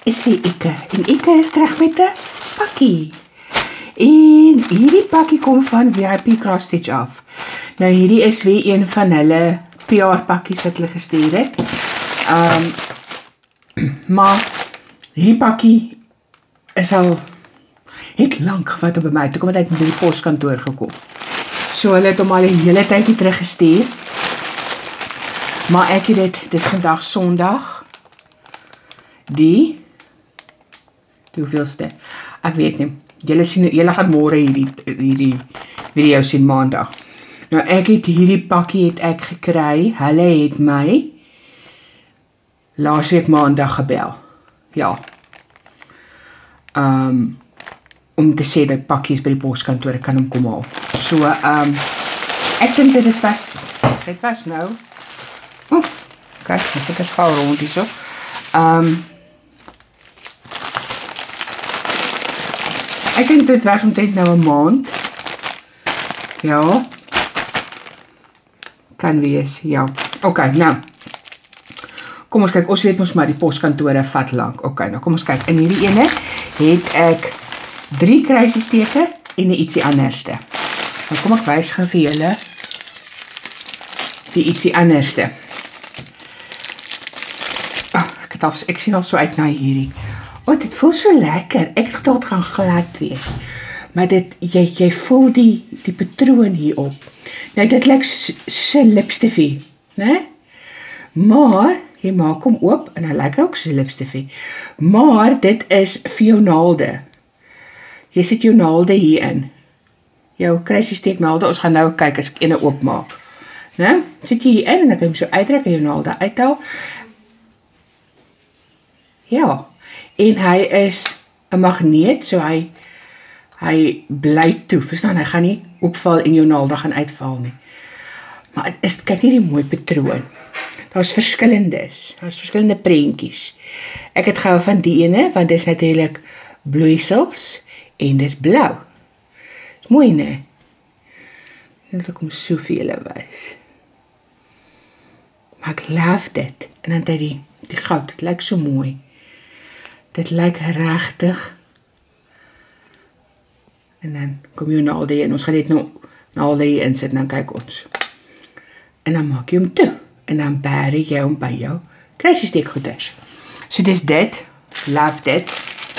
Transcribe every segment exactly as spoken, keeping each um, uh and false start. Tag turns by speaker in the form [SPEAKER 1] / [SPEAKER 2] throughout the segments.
[SPEAKER 1] is vir Ike. En Ike is terug met 'n pakkie. En hierdie pakkie kom van V I P Cross Stitch af. Nou hierdie is weer een van hulle P R pakkies wat hulle gestuur het. Um, maar hierdie pakkie is al het lank gevat op by my. Toe kom het uit met die poskantoor gekom. So hulle het hom al 'n hele tydjie teruggestuur. Maar ek het dit, dis vandag Sondag. Die die hoeveelste? Ek weet nie. Julle sien, julle gaan môre hierdie hierdie video sien Maandag. Nou ek het hierdie pakkie het ek gekry. Hulle het my laasweek Maandag gebel. Ja. Um om te sê dat pakkies by die poskantoor kan hom kom haal. So um ek dink dit is was dit was nou. Oh, kyk, dit is gou rond hierso. Um Ek dink dit was omtrent nou 'n maand. Ja. Kan wees, ja. Ok, nou. Kom ons kyk, ons weet mos maar die poskantore vat lank. Ok, nou kom ons kyk. In hierdie ene het ek drie kruisiesteke en ietsie anderste. Nou kom ek wys gou vir julle die ietsie anderste. Oh, ek, het al, ek sien al so uit na hierdie. O, oh, dit voel so lekker. Ek het gedacht gaan glad wees. Maar dit, jy, jy voel die, die patroon hierop. Nou, dit lyk soos 'n lipstifie, né? Maar, jy maak hom oop, en hy lyk ook soos 'n lipstifie. Maar, dit is vir jou naalde. Jy sit jou naalde hierin. Jou kruisiesteeknaalde, ons gaan nou kyk as ek ene oopmaak. Né? Sit jy hierin, en dan kan jy hom so uittrek, en jou naalde uithaal. Ja. En hy is 'n magneet, so hy hy bly toe. Verstaan, hy gaan nie opval en jou naalde gaan uitval nie. Maar is, kyk nie die mooi patroon. Daar's verskillendes. Daar's verskillende prentjies. Ek het gehou van die ene, want dit is natuurlik bloeisels en dis blou. Dis mooi, né? Net ek kom so vir julle wys. Maar ek love dit. En dan dit die, die goud, dit lyk so mooi. Dit lyk regtig. En dan kom jy naalde hier en ons gaan net nou naalde hier insit en dan kyk ons. En dan maak jy hom toe. En dan bære jy hom by jou kruisiesteekgoeders. So dis dit. Love dit.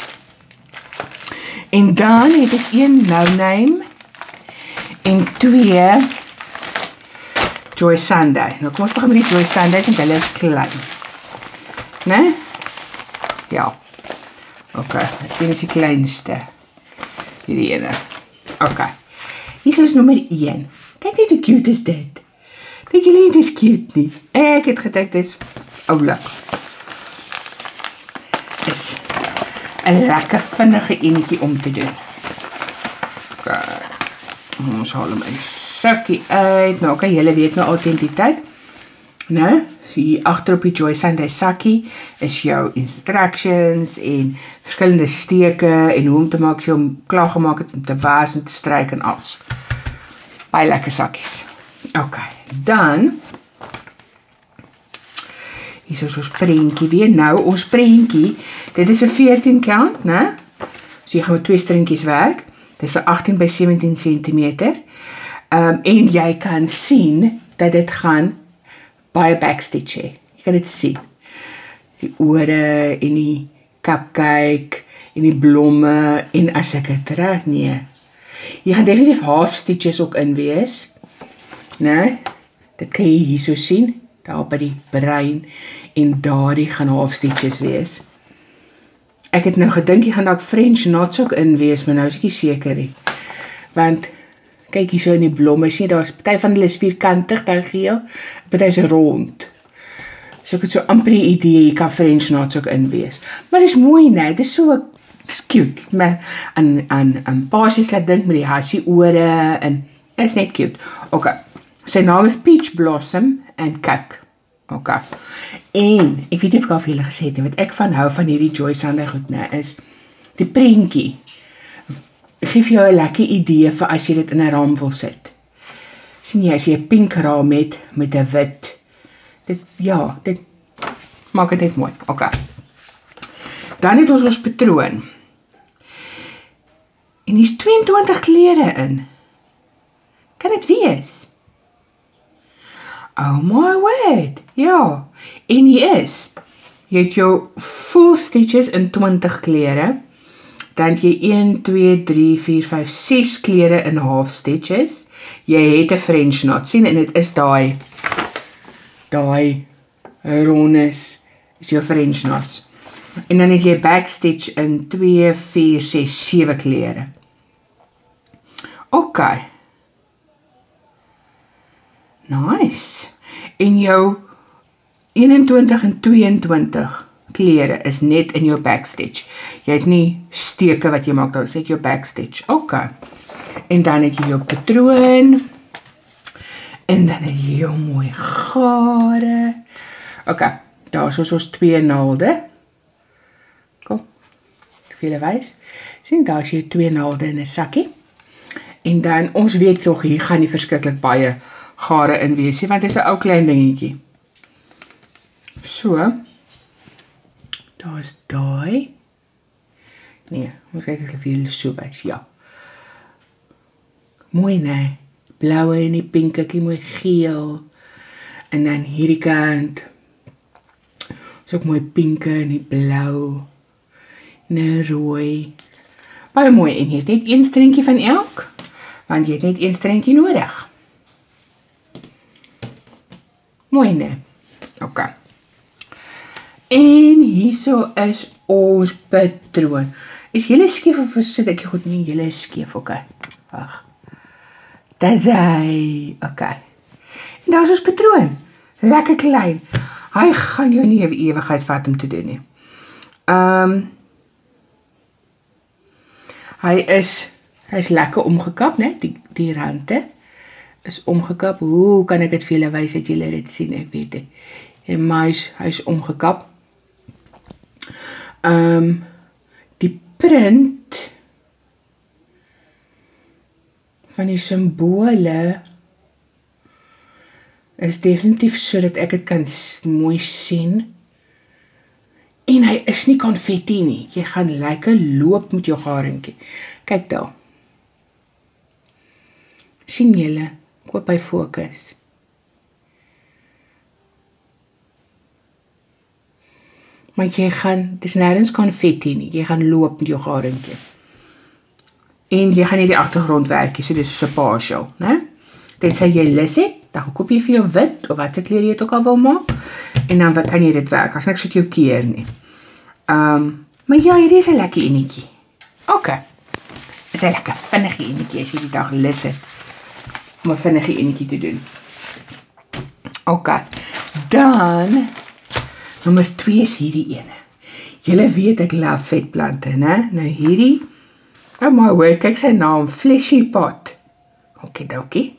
[SPEAKER 1] En dan het ek een No Name en twee Joy Sunday. Nou kom ons begin met die Joy Sundays en hulle is klein. Né? Ja. Ok, dit sien is die kleinste. Hierdie ene. Ok. Hier is nommer een. Kyk net hoe cute is dit. Dink julle nie, dit is cute nie. Ek het gedink, dit is oulik. Dis 'n lekker vinnige enetjie om te doen. Ok. Ons haal hom uit sakkie uit. Nou, ok, julle weet nou authenticiteit. Nou, hier agter op die Joy Sunday sakkie is jou instructions en verskillende steke en hoe om te maak as jy hom klaar gemaak het om te was en te stryk en alles. Baie lekker sakkies. Ok, dan hier is ons prentjie weer. Nou, ons prentjie, dit is 'n veertien count, né? So jy gaan met twee stringkies werk. Dit is 'n agttien by sewentien sentimeter. Um, en jy kan sien dat dit gaan baie backstitch hê. Jy kan dit sien. Die ore en die cupcake en die blomme en as ek het reg, nee. Jy gaan definitief half stitches ook in wees. Nee, dit kan jy hier so sien, daar by die brein en daardie gaan half stitches wees. Ek het nou gedink jy gaan dalk French knots ook in wees, maar nou is ek nie seker nie. Want kyk hier so in die blomme, sien daar's party van hulle is vierkantig, daar geel, party is rond. So ek het so amper die idee, jy kan French knots ook in wees. Maar dis mooi, nee, dis so cute. Maar aan aan aan paasies laat dink met die hassie ore en is net cute. Okay. Sy naam is Peach Blossom en kyk. Okay. En ek weet nie of ek al vir julle gesê het nie, wat ek van hou van hierdie Joy Sunday goed, nee, is die prentjie. Geef jou 'n lekker idee vir as jy dit in 'n raam wil sit. Sien jy, as jy 'n pink raam het met 'n wit, dit, ja, dit maak dit net mooi. Okay. Dan het ons ons patroon. En hier is tweeëntwintig klere in. Kan dit wees? Oh my word, ja. En hier is, jy het jou full stitches in twintig klere, dan het jy een, twee, drie, vier, vyf, ses klere in half stitches, jy het 'n French knot, sien, en dit is daai, daai rondes, is jou French knots. En dan het jy backstitch in twee, vier, ses, sewe klere. Ok. Nice. En jou eenentwintig en tweeëntwintig klere is net in jou backstitch. Jy het nie steke wat jy maak, dan sit jou backstitch. Ok. En dan het jy jou patroon. En dan het jy jou mooi gare. Ok, daar is ons ons twee naalde. Kom, ek wil julle wys. Sien, daar is jy twee naalde in 'n sakkie. En dan, ons weet toch, hier gaan nie verskriklik baie gare in wees, want dit is 'n ou klein dingetjie. So, daar is daai. Nee, moet kyk ek vir julle so wys, ja. Mooi, nee. Blauwe en die pinkie, mooi geel. En dan hierdie kant. Is ook mooi pinke en die blauw. En die rooi. Baie mooi, en jy het net een strengie van elk, want jy het net een strengie nodig. Mooi, nee. Ok. En hierso is ons patroon. Is julle skief of sit ek goed nie? Julle is skief, ok. Wacht. Dit hy, ok. En daar is ons patroon. Lekker klein. Hy gaan jou nie ewigheid vat om te doen nie. Um, hy is, hy is lekker omgekap, né? Die, die rande is omgekap. Hoe kan ek dit vir julle wys dat julle dit sien? Ek weet dit. En maar hy is, hy is omgekap. Um, die print van die simbole is definitief so dat ek het kan mooi sien. En hy is nie konfetti nie. Jy gaan lekker loop met jou haringkie. Kyk daar. Sien julle? Koop by fokus. Maar jy gaan, dis nêrens konfetti nie. Jy gaan loop met jou haringkie. En jy gaan nie die agtergrond werkie, so dis so 'n partial, né? Tensy jy lus het, dan koop jy vir jou wit of wat se kleur jy dit ook al wil maak, en dan kan jy dit werk. As niks wat jou keer nie. Um, maar ja, hierdie is 'n lekker enetjie. Ok. Is 'n lekker vinnige enetjie as jy die dag lus het om 'n vinnige enetjie te doen. Ok. Dan nommer twee is hierdie ene. Julle weet ek love vetplante, né? Nou hierdie, oh my word, kyk sy naam, Fleshy Pot. Oké, dokie.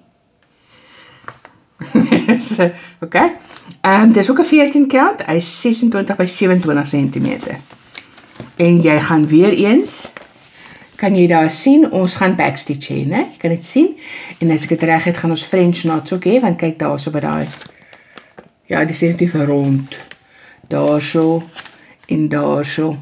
[SPEAKER 1] so, ok. Um, dit is ook 'n veertien count, hy is sesentwintig by sewenentwintig centimeter. En jy gaan weer eens, kan jy daar sien, ons gaan backstitch hê, né? Jy kan dit sien. En as ek dit reg het, gaan ons French knots ook hê, want kyk daar so by daai. Ja, die is definitief rond. Daar so en daar so.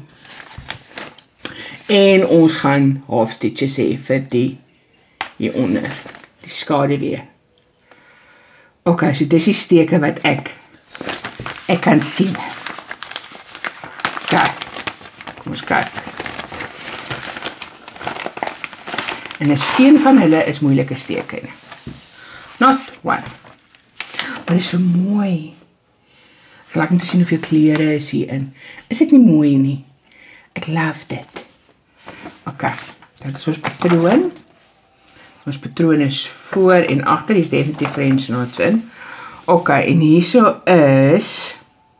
[SPEAKER 1] En ons gaan half stitches hê vir die hieronder, die skaduwee. Ok, so dis die steke wat ek ek kan sien. Kijk, kom ons kyk. En is geen van hulle is moeilike steke nie. Not one. Maar dit is so mooi. Ek laat om te sien hoeveel klere is hierin. Is dit nie mooi nie? Ek love dit. Ok, dit is ons patroon. Ons patroon is voor en agter, die is definitief French knots in. Ok, en hierso is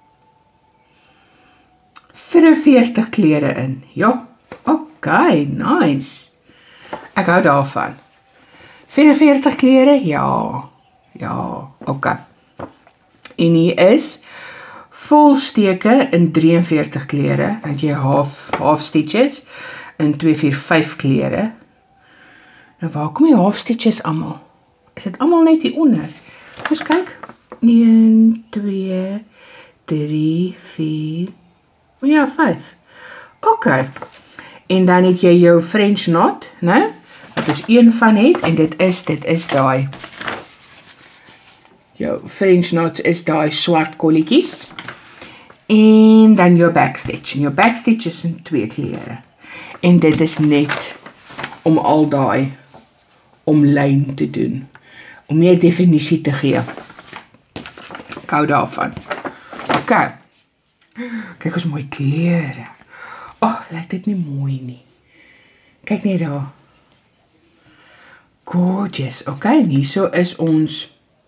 [SPEAKER 1] vyfenveertig klere in. Ja, ok, nice. Ek hou daarvan. vyfenveertig klere? Ja, ja, ok. En hier is volsteke in drieënveertig klere, dan het jy half, half stitches in twee, vier, vyf klere. Nou waar kom die half stitches allemaal? Is dit allemaal net hier onder? Dus kyk, een, twee, drie, vier, ja, vyf. Ok. En dan het jy jou French knot, né? Wat is een van het, en dit is, dit is daai. Jou French knots is daai swart kolletjies. En dan jou backstitch. En jou backstitch is in twee kleure. En dit is net om al daai omlyn te doen. Om meer definisie te gee. Ek hou daarvan. Ok. Kyk ons mooi kleure. Oh, lyk dit nie mooi nie. Kyk net daar. Gorgeous. Ok, en hierso is ons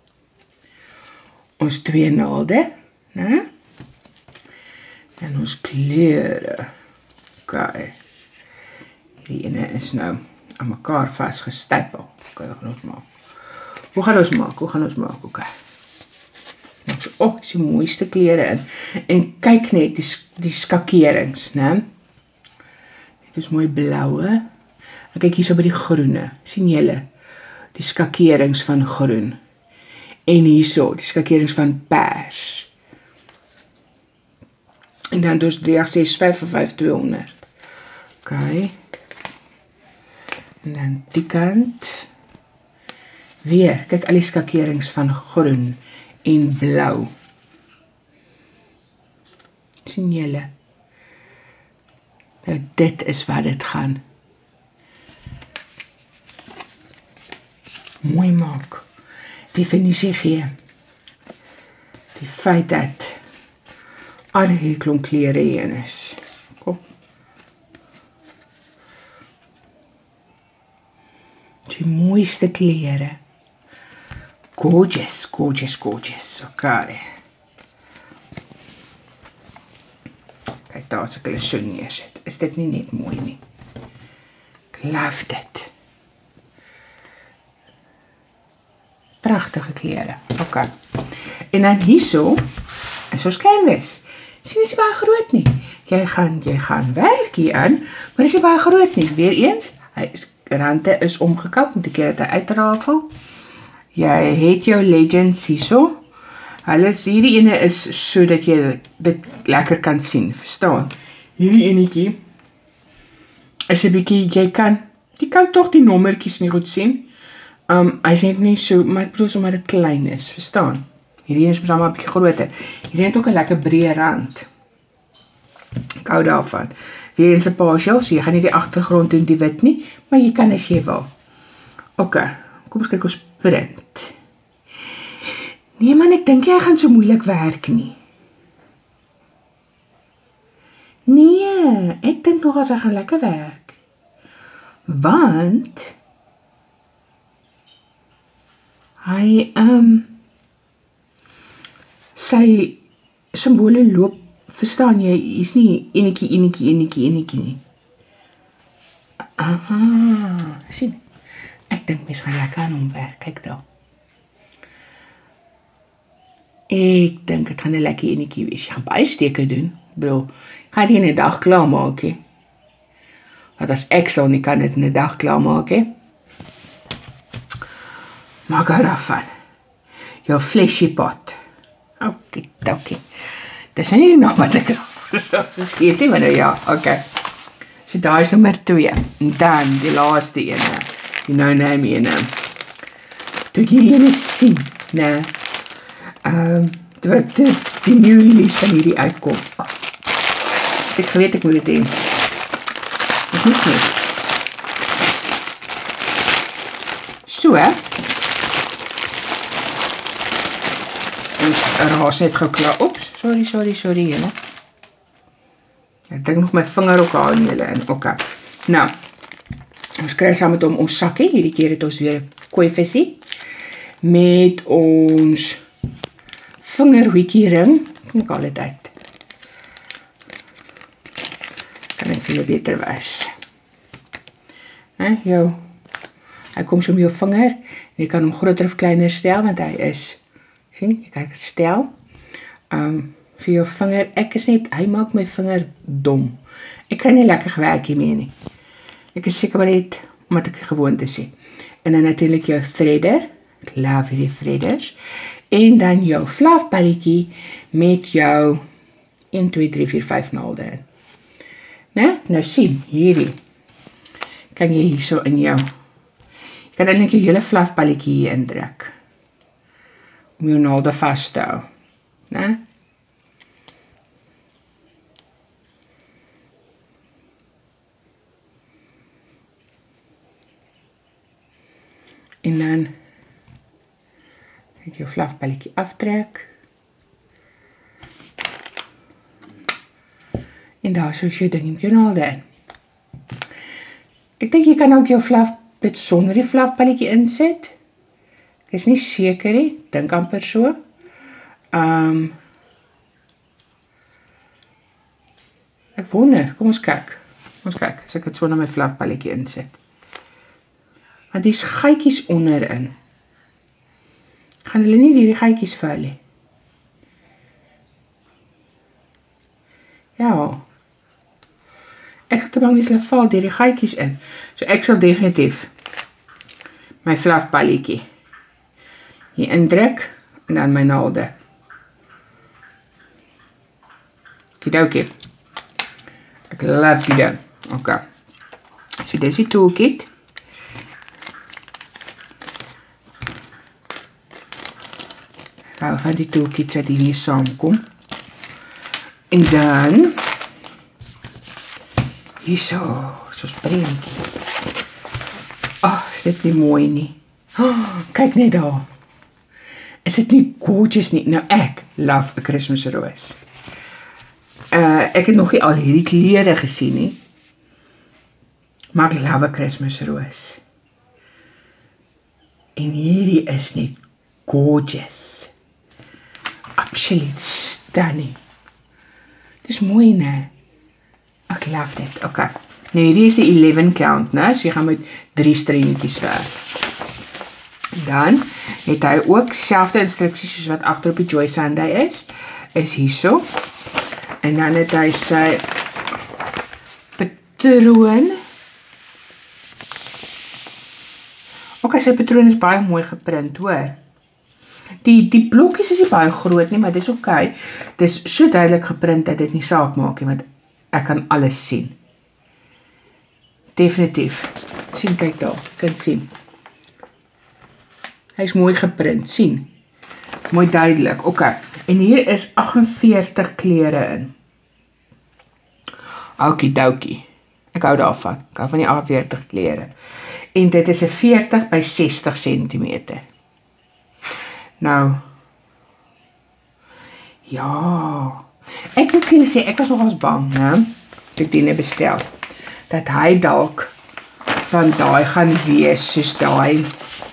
[SPEAKER 1] ons twee naalde, né? En ons kleure. Ok. Die ene is nou aan mekaar vasgestapel. Ok, dat gaan ons maak. Hoe gaan ons maak? Hoe gaan ons maak? Ok. Oh, is die mooiste kleure in. En kyk net die, die skakerings, né? Dit is mooi blauwe. En kyk hier so by die groene. sien julle? Die skakerings van groen. En hierso, die skakerings van pers. En dan dus drie agt ses vyf of vyf tweehonderd. Ok. En dan die kant. Weer, kyk al die skakerings van groen en blauw. sien julle? Nou, dit is waar dit gaan. Mooi maak. Definisie gee. Die feit dat al die klomp kleure hierin is. Kom. Die mooiste kleure. Gorgeous, gorgeous, gorgeous. Ok. Kijk, daar as ek hulle so neersit. Is dit nie net mooi nie? Ek love dit. Pragtige kleure. Ok. En dan hierso is ons canvas. Sien, is nie baie groot nie. Jy gaan, jy gaan werk hier aan, maar is nie baie groot nie. Weer eens, hy is, rande is omgekap, moet ek keer dat hy uitrafel. Jy het jou legends hierso. Hulle hierdie ene is so dat jy dit lekker kan sien, verstaan? Hierdie enetjie is 'n bietjie, jy kan, jy kan tog die nommertjies nie goed sien. Um, hy is net nie so, maar ek bedoel so maar dit klein is, verstaan? Hierdie is maar 'n bietjie groter. Hierdie het ook 'n lekker breë rand. Ek hou daarvan. Weer eens 'n partial, so jy gaan nie die agtergrond doen die wit nie, maar jy kan as jy wil. Ok, kom ons kyk ons print. Nee man, ek dink jy gaan so moeilik werk nie. Nee, ek dink nog as hy gaan lekker werk. Want hy, um, sy simbole loop, verstaan jy, is nie enetjie, enetjie, enetjie, enetjie nie. Aha, sien, ek dink mens gaan lekker aan hom werk, kyk daar. Ek dink het gaan 'n lekker enetjie wees. Jy gaan baie steke doen, bro. Gaan jy in 'n dag klaar maak, hè? Want as ek sal nie kan dit in 'n dag klaar maak, hè? Maar ga daarvan. Jou flesjepot. Oké, oké. Dis nie die naam wat ek vergeet nie, maar nou ja, oké. So daar is nommer twee. En dan die laaste ene. Die no-name ene. Toe ek hierdie ene sien, né? Um, wat die, die new release van hierdie uitkom. Oh, ek geweet ek moet dit heen. Ek moes nie. So, hè. Ons raas net gauw klaar. Oeps, sorry, sorry, sorry, jylle. Ek druk nog my vinger ook aan jylle in. Ok. Nou, ons kry saam met hom ons sakkie. Hierdie keer het ons weer kooivisie. Met ons vingerhoekie ring. Kom ek al dit uit. Kan ek vir jou beter wys. He, jou. Hy kom so om jou vinger. En jy kan hom groter of kleiner stel, want hy is, sien, jy kyk, stel. Um, vir jou vinger, ek is net, hy maak my vinger dom. Ek kan nie lekker gewerk hiermee nie. Ek is seker maar net, omdat ek gewoond is. En dan natuurlijk jou thredder. Ek love die thredders. En dan jou fluffballetjie met jou een, twee, drie, vier, vyf naalde in. né? Nou sien, hierdie. Kan jy hier so in jou. Jy kan eintlik jou hele fluffballetjie hier indruk. Om jou naalde vas te hou, né? En dan het jou fluffballetjie aftrek. En daar so is jou ding in jou naalde in. Ek dink jy kan ook jou fluff dit sonder die fluffballetjie insit. Ek is nie seker nie, dink amper so. Um, ek wonder, kom ons kyk. Kom ons kyk, as ek dit so na my fluffballetjie insit. Want die gaatjies onderin. Gaan hulle nie hierdie gaatjies val nie? Ja. Ek het bang dis hulle val deur die gaatjies in. So ek sal definitief my fluffballetjie hier indruk en dan my naalde. Kidokie. Ek love die ding. Ok. So dis die toolkit. Ek hou van die toolkit wat hier saamkom. En dan hierso, soos prentjie. Ag, oh, is dit nie mooi nie? Oh, kyk net daar. Is dit nie gorgeous nie? Nou ek love a Christmas rose. Uh, ek het nog nie al hierdie kleure gesien nie. Maar ek love a Christmas rose. En hierdie is net gorgeous. Absoluut stunning. Dis mooi, né? Ek love dit. Ok. Nou hierdie is die eleven count, né? So jy gaan met drie strengetjies werk. Dan het hy ook selfde instruksies soos wat agter op die Joy Sunday is. Is hierso. En dan het hy sy patroon. Ok, sy patroon is baie mooi geprint, hoor. Die, die blokkies is nie baie groot nie, maar dit is ok. Dit is so duidelik geprint dat dit nie saak maak nie, want ek kan alles sien. Definitief. Sien, kyk daar, kan sien. Hy is mooi geprint, sien. Mooi duidelik, ok. En hier is agt-en-veertig kleure in. Okie-dokie. Ek hou daarvan. Ek hou van die agt-en-veertig kleure. En dit is 'n veertig by sestig sentimeter. Nou, ja, ek moet vir julle sê, ek was nogals bang, né? Toe ek die bestel, dat hy dalk van daai gaan wees, soos daai,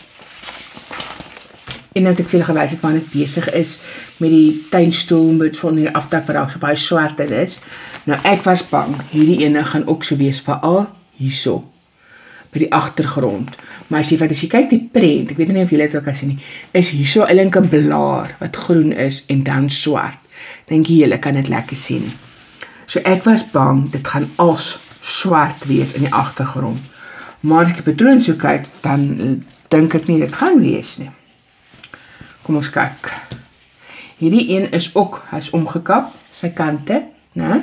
[SPEAKER 1] en dat ek vir julle gewys het, wanneer ek besig is, met die tuinstoel, met so die afdak, wat daar so baie swart in is. Nou, ek was bang, hierdie ene gaan ook so wees, veral hierso, by die agtergrond. Maar as jy, wat as jy kyk die prent, ek weet nie of julle dit sal kan sien nie, is hier so eintlik 'n blaar wat groen is en dan swart. Dink jy julle kan dit lekker sien. So ek was bang dit gaan als swart wees in die agtergrond. Maar as ek die patroon so kyk, dan dink ek nie dit gaan wees nie. Kom ons kyk. Hierdie een is ook, hy is omgekap, sy kante, né?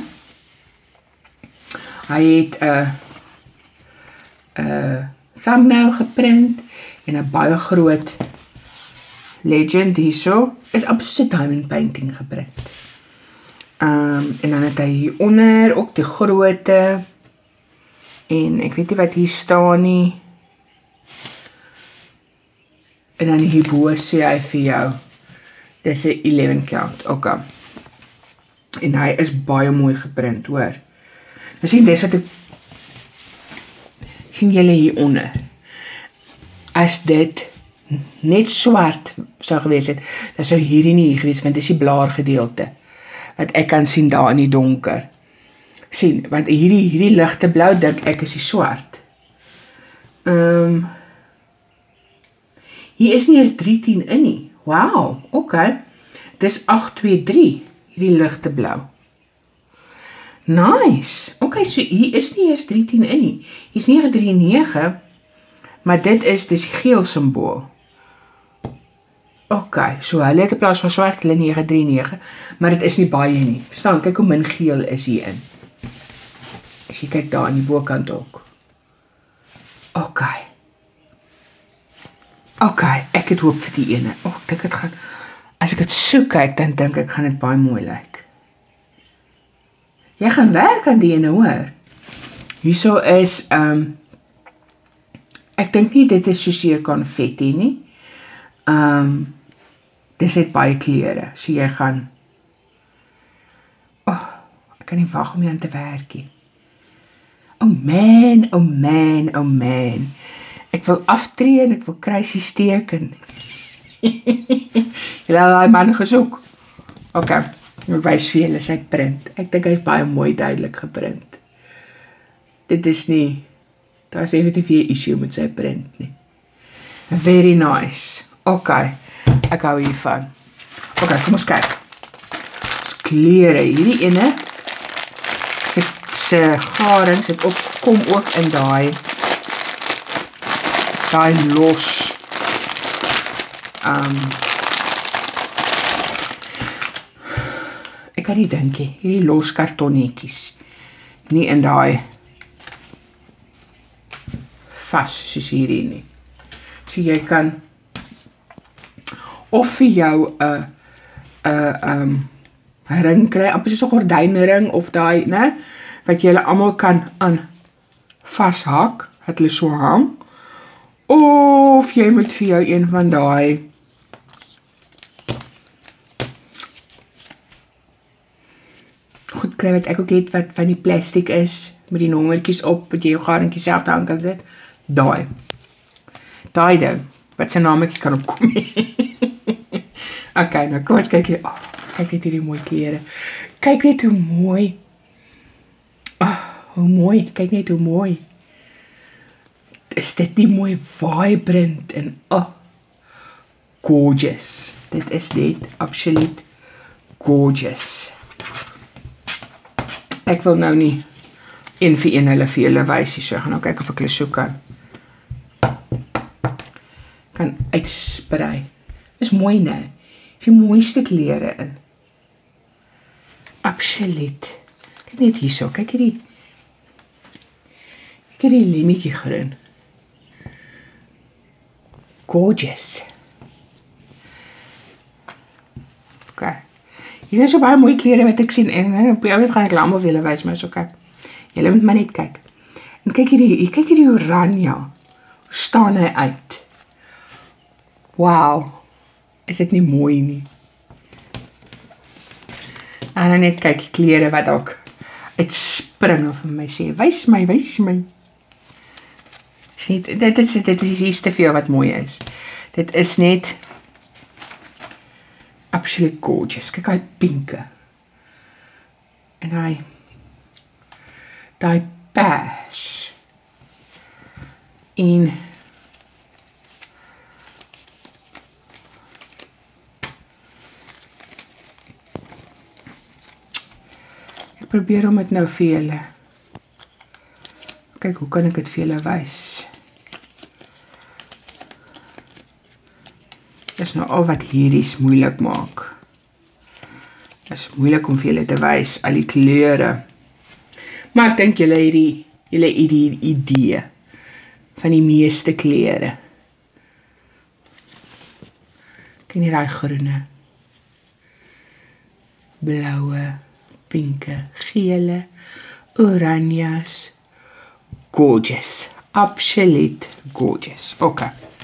[SPEAKER 1] Hy het 'n uh, Uh, thumbnail geprint en 'n baie groot legend hierso is absoluut diamond painting geprint. Um, en dan het hy hieronder ook die grootte en ek weet nie wat hier staan nie. En dan hierbo sê hy vir jou dis 'n eleven count. Ok. En hy is baie mooi geprint, hoor. Nou sien, dis wat ek sien julle hieronder. As dit net swart sou gewees het, dan sou hierdie nie hier gewees, want dit is die blaargedeelte wat ek kan sien daar in die donker. Sien, want hierdie hierdie ligte blou dink ek is die swart. Ehm um, hier is nie eens drie tien in nie. Wow, ok. Dis agt twee drie, hierdie ligte blou. Nice. Ok, so hier is nie eens drie tien in nie. Hier is nege drie nege, maar dit is dis geel simbool. Ok, so hulle het in plaas van swart hulle nege drie nege, maar dit is nie baie nie. Verstaan, kyk hoe min geel is hierin. As jy kyk daar aan die bokant ook. OK. OK, ek het hoop vir die ene. O, ek dink dit gaan, as ek dit so kyk, dan dink ek gaan dit baie mooi lyk. Jy gaan werk aan die ene, hoor. Hierso is, um, ek dink nie dit is soseer konfetti nie. Um, dis het baie kleure, so jy gaan, oh, ek kan nie wag om hier aan te werk nie. Oh man, oh man, oh man. Ek wil aftree en ek wil kruisie steek en julle het daai man gesoek. OK, ek wys vir julle sy print. Ek dink hy is baie mooi duidelik geprint. Dit is nie, daar is effektief nie 'n issue met sy print nie. Very nice. OK, ek hou hiervan. OK, kom ons kyk. Ons klere, hierdie ene sy, sy garing sit op, kom ook in daai daai los um, ek kan nie dink nie, hierdie los kartonnetjies nie in daai vas soos hierdie nie. So jy kan of vir jou 'n uh, 'n uh, um, ring kry, amper soos 'n gordynring of daai, né, wat jy almal kan aan vashak, dat hulle so hang. Of jy moet vir jou een van daai goed kry wat ek ook het, wat van die plastic is, met die nommertjies op, wat jy jou garingkie self daar kan sit. Daai. Daai ding, wat sy naamjie kan opkom. OK, nou kom ons kyk hier. Oh, kyk net hierdie mooi klere. Kyk net hoe mooi. Oh, hoe mooi, kyk net hoe mooi. Is dit nie mooi vibrant en oh, gorgeous. Dit is net absoluut gorgeous. Ek wil nou nie een vir een hulle vir julle wys, so ek gaan nou kyk of ek hulle so kan kan uitsprei. Is mooi, né? Is die mooiste klere in. Absoluut. Kyk net hierso, kyk hierdie kyk hierdie lemmetjie groen. Gorgeous. OK. Hier is so baie mooi klere wat ek sien en op die ouend gaan ek almal vir julle wys, maar so kyk. Julle moet maar net kyk. En kyk hierdie, kyk hierdie oranje. Hoe staan hy uit? Wow. Is dit nie mooi nie? En dan net kyk die klere wat ook uitspring of vir my sê, wys my, wys my. Sien, dit is dit is iets te veel wat mooi is. Dit is net absoluut gorgeous. Kyk hy pinke. En hy daai beige. En ek probeer om dit nou vir julle. Kyk, hoe kan ek dit vir julle wys? Dis nou al wat hierdie moeilik maak. Dis moeilik om vir julle te wys, al die kleure. Maar ek dink julle het die, julle het die idee van die meeste kleure. Kyk nie daai groene, blaue, pinke, gele, oranjas. Gorgeous. Absoluut gorgeous. OK.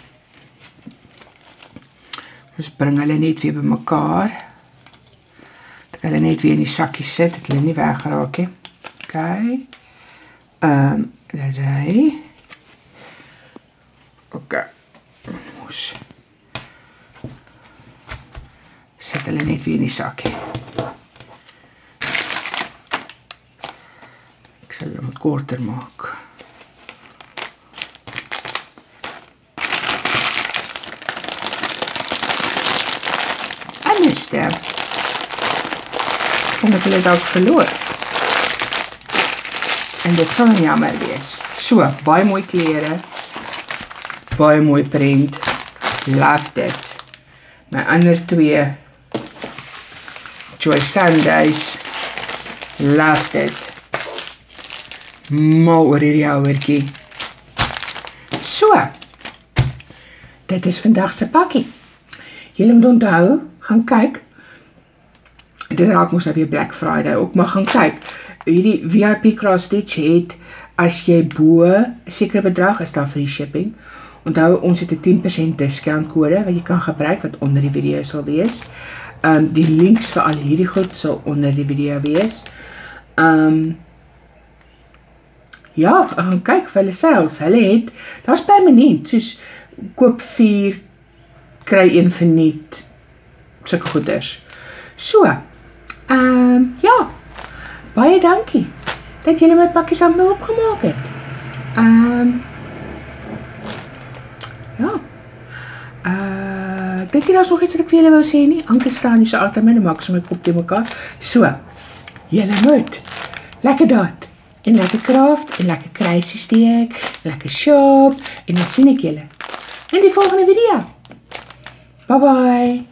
[SPEAKER 1] Ons bring hulle net weer by mekaar. Dat hulle net weer in die sakkie sit, dat hulle nie weggeraak nie. OK. Um, dat is hy. OK. Ons sit hulle net weer in die sakkie. Ek sal hulle wat korter maak. Anderste. En ek hulle dalk verloor. En dit sal nie jammer wees. So, baie mooi klere. Baie mooi print. Loved it. My ander twee Joy Sundays. Loved it. mal oor hierdie houertjie. So, dit is vandag se pakkie. Julle moet onthou, gaan kyk. Dit raak mos nou weer Black Friday ook, maar gaan kyk. Hierdie V I P Cross Stitch het, as jy bo 'n sekere bedrag, is daar free shipping. Onthou, ons het 'n tien persent discount kode wat jy kan gebruik, wat onder die video sal wees. Um, die links vir al hierdie goed sal onder die video wees. Um, ja, gaan kyk vir hulle selfs. Hulle het, daar is permanent, soos koop vier, kry een verniet, sulke goeders. So, um, ja, baie dankie, dat julle my pakkies aan my opgemaak het. Um, ja, uh, ek dink jy daar is nog iets wat ek vir julle wou sê nie, Anke staan nie so agter my, dan maak so my kop te mekaar. So, julle moet, lekker dat, en lekker craft, en lekker kruisie steek, lekker shop, en dan sien ek julle in die volgende video. Bye bye!